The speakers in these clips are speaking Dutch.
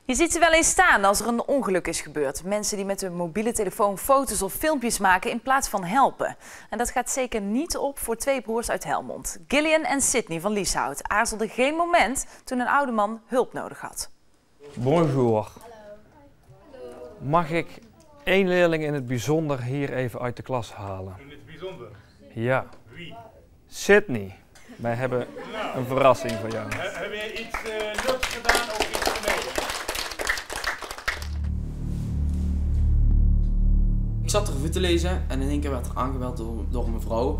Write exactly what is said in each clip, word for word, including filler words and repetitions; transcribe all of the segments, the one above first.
Je ziet ze wel eens staan als er een ongeluk is gebeurd. Mensen die met hun mobiele telefoon foto's of filmpjes maken in plaats van helpen. En dat gaat zeker niet op voor twee broers uit Helmond. Gillian en Sydney van Lieshout aarzelden geen moment toen een oude man hulp nodig had. Bonjour. Mag ik één leerling in het bijzonder hier even uit de klas halen? In het bijzonder? Ja. Wie? Sydney. Wij hebben Nou, een verrassing voor jou. He, heb jij iets uh, leuks gedaan of iets gemeen? Ik zat de revue te lezen en in één keer werd er aangebeld door, door een mevrouw.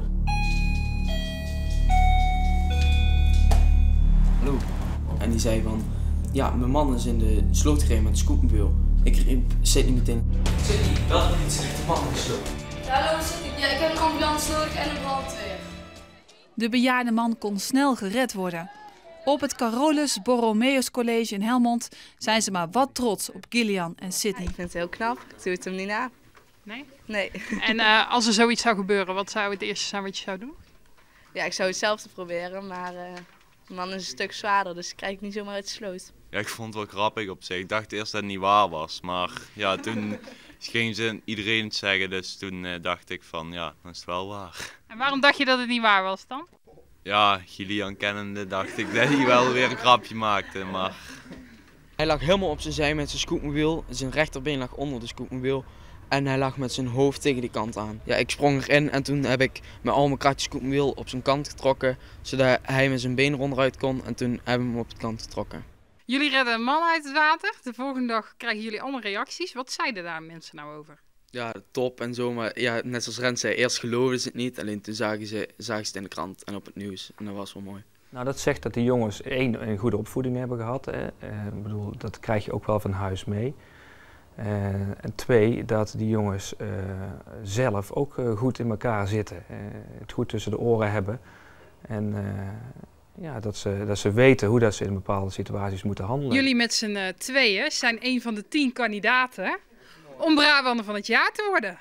Hallo. En die zei van, ja, mijn man is in de sloot gereden met de scootmobiel. Ik riep Sydney meteen. Sydney, wel iets ligt de man in de sloot. Ja, hallo Sydney. Ja, ik heb een ambulance nodig en een brandweer. De bejaarde man kon snel gered worden. Op het Carolus Borromeus College in Helmond zijn ze maar wat trots op Gillian en Sydney. Ik vind het heel knap. Ik doe het hem niet na. Nee? Nee. En uh, als er zoiets zou gebeuren, wat zou het eerste zijn wat je zou doen? Ja, ik zou hetzelfde proberen, maar uh, de man is een stuk zwaarder, dus ik krijg niet zomaar uit de sloot. Ja, ik vond het wel grappig op zich. Ik dacht eerst dat het niet waar was, maar ja, toen ging ze iedereen het zeggen, dus toen uh, dacht ik van ja, dan is het wel waar. En waarom dacht je dat het niet waar was dan? Ja, Gillian kennende dacht ik dat hij wel weer een grapje maakte, maar... Hij lag helemaal op zijn zij met zijn scootmobiel. Zijn rechterbeen lag onder de scootmobiel. En hij lag met zijn hoofd tegen die kant aan. Ja, ik sprong erin en toen heb ik met al mijn kratjes scootmobiel op zijn kant getrokken. Zodat hij met zijn been eronderuit kon en toen hebben we hem op de kant getrokken. Jullie redden een man uit het water. De volgende dag krijgen jullie allemaal reacties. Wat zeiden daar mensen nou over? Ja, top en zo, maar ja, net zoals Rens zei, eerst geloofden ze het niet. Alleen toen zagen ze, zagen ze het in de krant en op het nieuws en dat was wel mooi. Nou, dat zegt dat die jongens één, een goede opvoeding hebben gehad. Hè. Uh, ik bedoel, dat krijg je ook wel van huis mee. Uh, en twee, dat die jongens uh, zelf ook uh, goed in elkaar zitten. Uh, het goed tussen de oren hebben. En uh, ja, dat, ze, dat ze weten hoe dat ze in bepaalde situaties moeten handelen. Jullie met z'n uh, tweeën zijn een van de tien kandidaten om Brabander van het jaar te worden.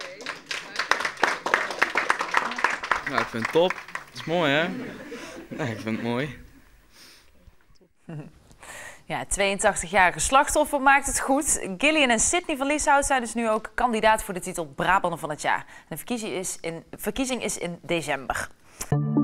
Nou, ik vind het top. Dat is mooi, hè? Ja, ik vind het mooi. Ja, het tweeëntachtigjarige slachtoffer maakt het goed. Gillian en Sydney van Lieshout zijn dus nu ook kandidaat voor de titel Brabander van het jaar. De verkiezing is in, verkiezing is in december.